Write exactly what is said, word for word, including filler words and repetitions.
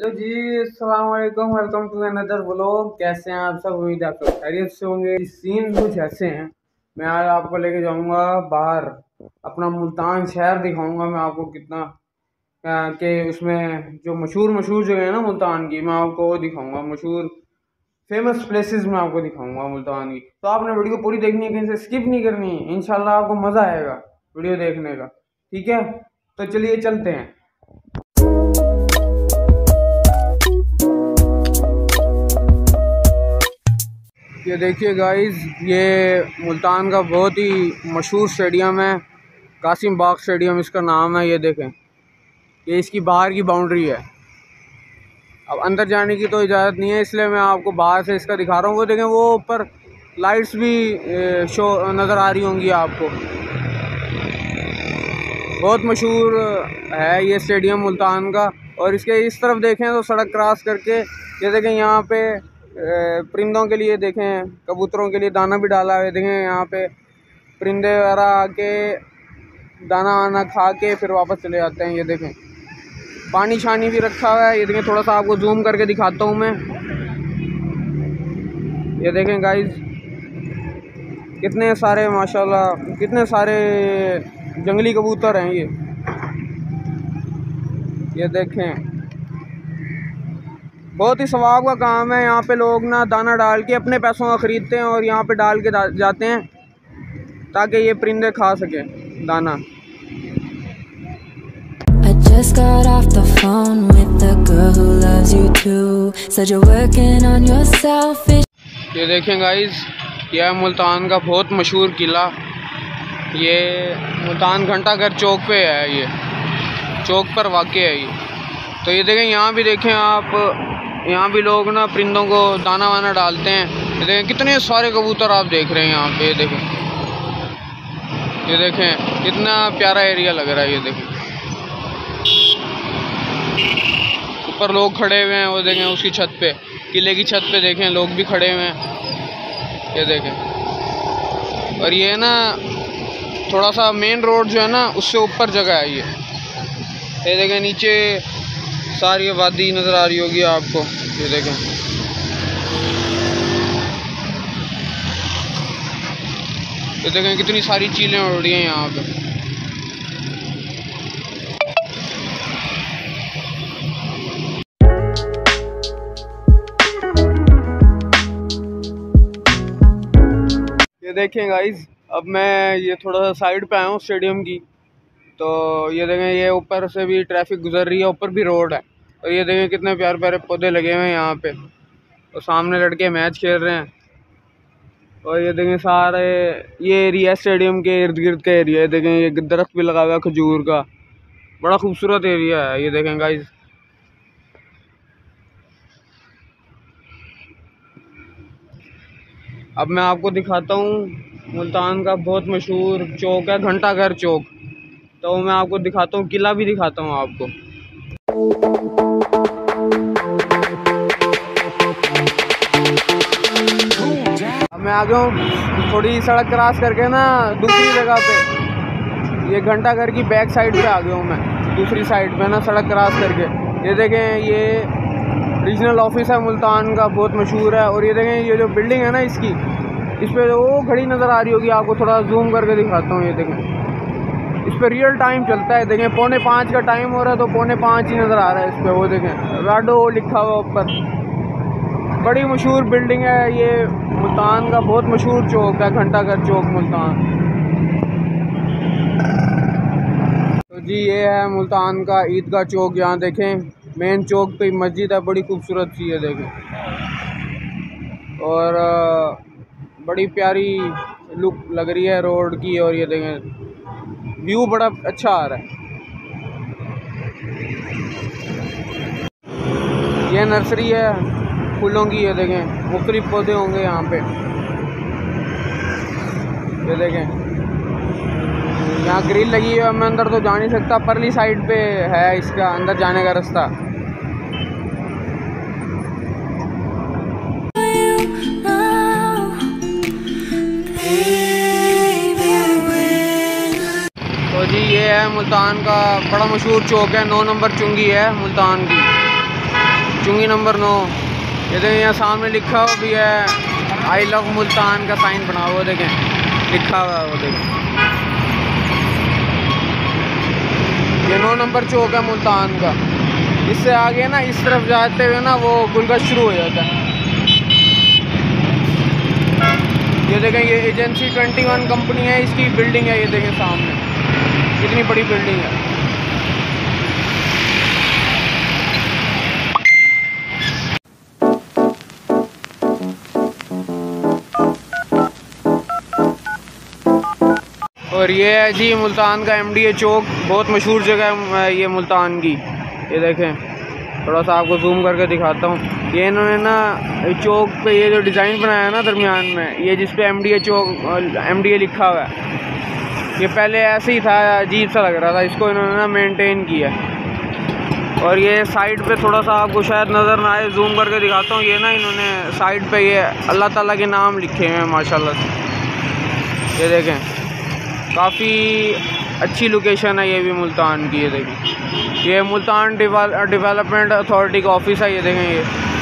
Hello जी, अस्सलाम वालेकुम। Welcome to another vlog. कैसे हैं आप सब? उम्मीद है आप सब खैरियत से होंगे। सीन कुछ ऐसे हैं, मैं आज आपको लेके जाऊंगा बाहर, अपना मुल्तान शहर दिखाऊंगा मैं आपको कितना के उसमें जो मशहूर मशहूर जगह है ना मुल्तान की, मैं आपको वो दिखाऊंगा। मशहूर फेमस प्लेसेस मैं आपको दिखाऊंगा मुल्तान की। तो आपने वीडियो पूरी देखनी है, कहीं से स्किप नहीं करनी है। इंशाल्लाह आपको मज़ा आएगा वीडियो देखने का, ठीक है? तो चलिए चलते हैं। ये देखिए गाइस, ये मुल्तान का बहुत ही मशहूर स्टेडियम है, कासिम बाग स्टेडियम इसका नाम है। ये देखें, ये इसकी बाहर की बाउंड्री है। अब अंदर जाने की तो इजाज़त नहीं है, इसलिए मैं आपको बाहर से इसका दिखा रहा हूँ। वो देखें, वो ऊपर लाइट्स भी शो नज़र आ रही होंगी आपको। बहुत मशहूर है ये स्टेडियम मुल्तान का। और इसके इस तरफ देखें तो सड़क क्रॉस करके ये देखें, यहाँ पे परिंदों के लिए देखें, कबूतरों के लिए दाना भी डाला है। देखें यहाँ पे परिंदे वगैरह आके दाना वाना खा के फिर वापस चले जाते हैं। ये देखें, पानी छानी भी रखा हुआ है। ये देखें, थोड़ा सा आपको जूम करके दिखाता हूँ मैं। ये देखें गाइस, कितने सारे माशाल्लाह, कितने सारे जंगली कबूतर हैं ये। ये देखें, बहुत ही सवाब का काम है। यहाँ पे लोग ना दाना डाल के अपने पैसों का ख़रीदते हैं और यहाँ पे डाल के जाते हैं ताकि ये परिंदे खा सके दाना। I just got off the phone with the girl who loves you too. Said you're working on yourself. ये देखें गाइस, यह है मुल्तान का बहुत मशहूर किला। ये मुल्तान घंटाघर चौक पे है, ये चौक पर वाक़ है ये। तो ये देखें, यहाँ भी देखें आप, यहाँ भी लोग ना परिंदों को दाना वाना डालते हैं। ये देखें, कितने सारे कबूतर आप देख रहे हैं यहाँ पे। ये देखें, ये देखें कितना प्यारा एरिया लग रहा है। ये देखें, ऊपर लोग खड़े हुए हैं। वो देखें, उसकी छत पे, किले की छत पे देखें लोग भी खड़े हुए हैं। ये देखें, और ये ना थोड़ा सा मेन रोड जो है ना, उससे ऊपर जगह है ये। ये देखें, नीचे सारी वादी नज़र आ रही होगी आपको। ये देखें, ये देखें कितनी सारी चीलें उड़ रही हैं यहाँ पे। ये देखें गाइस, अब मैं ये थोड़ा सा साइड पे आया हूँ स्टेडियम की। तो ये देखें, ये ऊपर से भी ट्रैफिक गुजर रही है, ऊपर भी रोड है। और ये देखें कितने प्यारे प्यारे पौधे लगे हुए हैं यहाँ पे। और सामने लड़के मैच खेल रहे हैं। और ये देखें सारे ये एरिया स्टेडियम के इर्द गिर्द का एरिया है। देखें, ये दरख्त भी लगा हुआ है खजूर का, बड़ा खूबसूरत एरिया है। ये देखें गाइस, अब मैं आपको दिखाता हूँ मुल्तान का बहुत मशहूर चौक है, घंटाघर चौक। तो मैं आपको दिखाता हूँ, किला भी दिखाता हूँ आपको। अब मैं आ गया हूँ थोड़ी सड़क क्रॉस करके ना दूसरी जगह पे। ये घंटाघर की बैक साइड पे आ गया हूँ मैं, दूसरी साइड पे ना सड़क क्रॉस करके। ये देखें, ये रीजनल ऑफिस है मुल्तान का, बहुत मशहूर है। और ये देखें, ये जो बिल्डिंग है ना इसकी, इस पर वो घड़ी नज़र आ रही होगी आपको, थोड़ा जूम करके दिखाता हूँ। ये देखें, इस पर रियल टाइम चलता है। देखें, पौने पाँच का टाइम हो रहा है तो पौने पाँच ही नज़र आ रहा है इस पर। वो देखें, राडो लिखा हुआ ऊपर। बड़ी मशहूर बिल्डिंग है ये, मुल्तान का बहुत मशहूर चौक है, घंटाघर चौक मुल्तान। तो जी, ये है मुल्तान का ईदगाह चौक। यहाँ देखें, मेन चौक पे मस्जिद है, बड़ी खूबसूरत सी है। देखें, और बड़ी प्यारी लुक लग रही है रोड की। और ये देखें, व्यू बड़ा अच्छा आ रहा है। ये नर्सरी है फूलों की। ये देखें, मुख्तलिफ पौधे होंगे यहाँ पे। ये देखें, यहाँ ग्रिल लगी है, मैं अंदर तो जा नहीं सकता। परली साइड पे है इसका अंदर जाने का रास्ता। तो जी, ये है मुल्तान का बड़ा मशहूर चौक है, नौ नंबर चुंगी है मुल्तान की। चुंगी नंबर नौ। ये देखें यहाँ सामने लिखा हुआ भी है आई लव मुल्तान का साइन बना हुआ, देखें लिखा हुआ है वो देखें। ये नौ नंबर चौक है मुल्तान का। इससे आगे ना इस तरफ जाते हुए ना वो गुलगश शुरू हो जाता है। ये देखें ये एजेंसी ट्वेंटी वन कंपनी है, इसकी बिल्डिंग है। ये देखें सामने कितनी बड़ी बिल्डिंग है। और ये है जी मुल्तान का एमडीए चौक, बहुत मशहूर जगह है ये मुल्तान की। ये देखें थोड़ा सा आपको जूम करके दिखाता हूँ। ये इन्होंने ना चौक पे ये जो डिज़ाइन बनाया है ना दरमियान में, ये जिस पे एमडीए चौक एमडीए लिखा हुआ है, ये पहले ऐसे ही था, अजीब सा लग रहा था। इसको इन्होंने ना मेंटेन किया। और ये साइड पे थोड़ा सा आपको शायद नज़र ना आए, जूम करके दिखाता हूँ। ये ना इन्होंने साइड पे ये अल्लाह ताला के नाम लिखे हुए हैं माशाल्लाह से। ये देखें काफ़ी अच्छी लोकेशन है ये भी मुल्तान की। ये देखें ये मुल्तान डेवलपमेंट अथॉरिटी का ऑफिस है। ये देखें ये